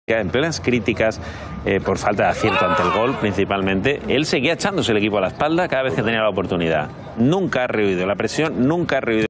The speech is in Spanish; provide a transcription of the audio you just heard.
En plenas críticas por falta de acierto ante el gol, principalmente, él seguía echándose el equipo a la espalda cada vez que tenía la oportunidad. Nunca ha rehuido la presión, nunca ha rehuido